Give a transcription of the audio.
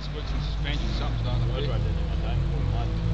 got some suspension, something's starting to I break. rode it in my tank all mud.